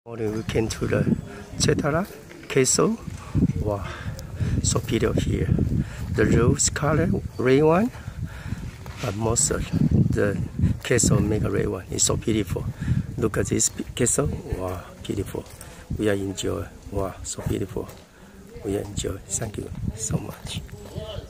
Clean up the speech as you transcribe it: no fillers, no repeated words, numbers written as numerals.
Morning we came to the Cetara Castle. Wow, so beautiful here. The rose color red one, but most of the castle make a red one. It's so beautiful. Look at this castle. Wow, beautiful. We are enjoy. Wow, so beautiful. We are enjoy. Thank you so much.